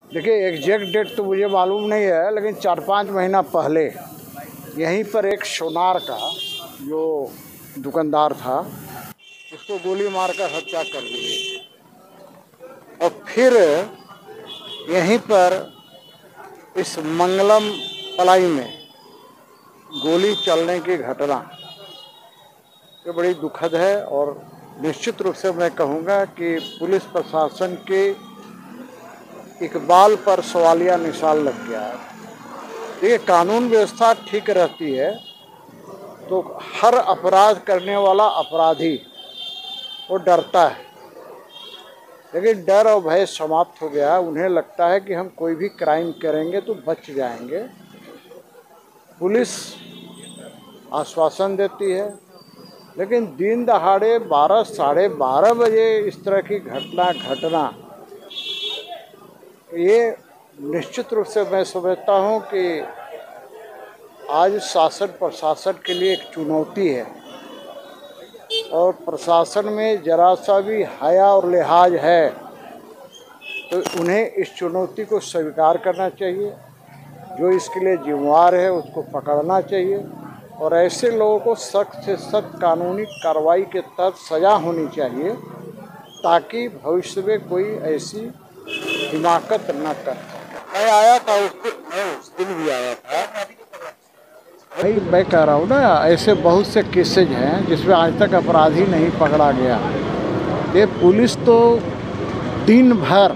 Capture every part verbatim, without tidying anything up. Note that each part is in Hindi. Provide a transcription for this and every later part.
देखिए एग्जैक्ट डेट तो मुझे मालूम नहीं है, लेकिन चार पाँच महीना पहले यहीं पर एक सोनार का जो दुकानदार था उसको गोली मारकर हत्या कर दी। और फिर यहीं पर इस मंगलम पलाई में गोली चलने की घटना ये बड़ी दुखद है। और निश्चित रूप से मैं कहूँगा कि पुलिस प्रशासन के इकबाल पर सवालिया निशान लग गया है। देखिए कानून व्यवस्था ठीक रहती है तो हर अपराध करने वाला अपराधी वो डरता है, लेकिन डर और भय समाप्त हो गया। उन्हें लगता है कि हम कोई भी क्राइम करेंगे तो बच जाएंगे। पुलिस आश्वासन देती है, लेकिन दिन दहाड़े बारह साढ़े बारह बजे इस तरह की घटना घटना ये निश्चित रूप से मैं समझता हूँ कि आज शासन प्रशासन के लिए एक चुनौती है। और प्रशासन में जरा सा भी हया और लिहाज है तो उन्हें इस चुनौती को स्वीकार करना चाहिए। जो इसके लिए जिम्मेवार है उसको पकड़ना चाहिए और ऐसे लोगों को सख्त से सख्त कानूनी कार्रवाई के तहत सज़ा होनी चाहिए, ताकि भविष्य में कोई ऐसी हिमाकत न कर। मैं आया था उस दिन, मैं उस दिन भी आया था। भाई मैं कह रहा हूँ ना, ऐसे बहुत से केसेज हैं जिसमें आज तक अपराधी नहीं पकड़ा गया। ये पुलिस तो दिन भर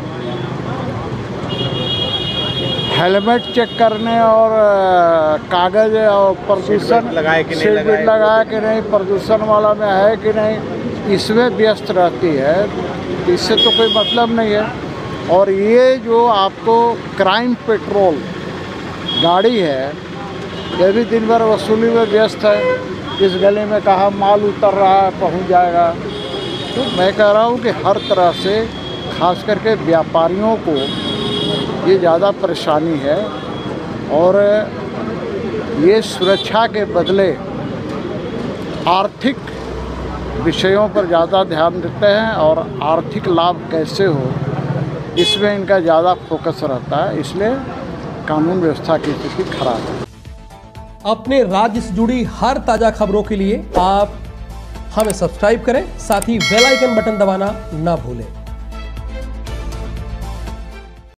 हेलमेट चेक करने और कागज़ और प्रदूषण लगाए कि नहीं सीट बेल्ट लगाया कि नहीं, प्रदूषण वाला में है कि नहीं, इसमें व्यस्त रहती है। इससे तो कोई मतलब नहीं है। और ये जो आपको क्राइम पेट्रोल गाड़ी है ये भी दिन भर वसूली में व्यस्त है। इस गली में कहाँ माल उतर रहा है पहुंच जाएगा। तो मैं कह रहा हूँ कि हर तरह से खास करके व्यापारियों को ये ज़्यादा परेशानी है और ये सुरक्षा के बदले आर्थिक विषयों पर ज़्यादा ध्यान देते हैं और आर्थिक लाभ कैसे हो इसमें इनका ज़्यादा फोकस रहता है। इसलिए कानून व्यवस्था की स्थिति खराब है। अपने राज्य से जुड़ी हर ताज़ा खबरों के लिए आप हमें सब्सक्राइब करें, साथ ही बेल आइकन बटन दबाना ना भूलें।